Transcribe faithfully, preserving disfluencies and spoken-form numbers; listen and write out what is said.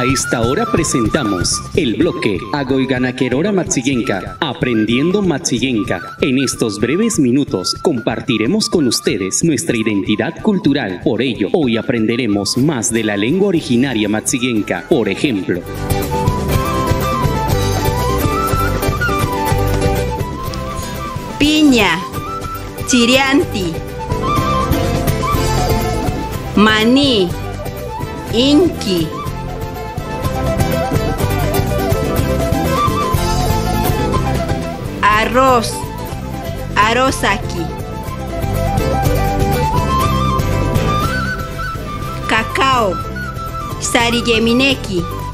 A esta hora presentamos el bloque Agoyganakerora Matsillenka, Aprendiendo Matsillenka. En estos breves minutos compartiremos con ustedes nuestra identidad cultural. Por ello, hoy aprenderemos más de la lengua originaria Matsillenka. Por ejemplo, piña, chirianti, maní, inki, arroz, arrozaki, cacao, sarillemineki.